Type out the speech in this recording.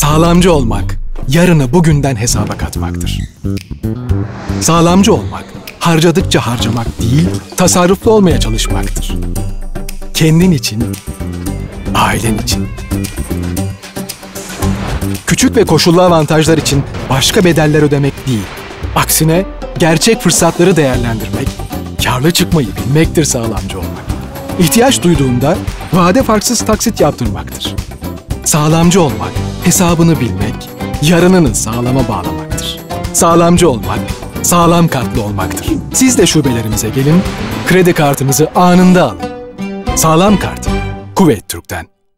Sağlamcı olmak, yarını bugünden hesaba katmaktır. Sağlamcı olmak, harcadıkça harcamak değil, tasarruflu olmaya çalışmaktır. Kendin için, ailen için. Küçük ve koşullu avantajlar için başka bedeller ödemek değil, aksine gerçek fırsatları değerlendirmek, kârlı çıkmayı bilmektir sağlamcı olmak. İhtiyaç duyduğunda vade farksız taksit yaptırmaktır. Sağlamcı olmak, hesabını bilmek, yarınını sağlama bağlamaktır. Sağlamcı olmak, sağlam kartlı olmaktır. Siz de şubelerimize gelin, kredi kartınızı anında alın. Sağlam kart, Kuveyt Türk'ten.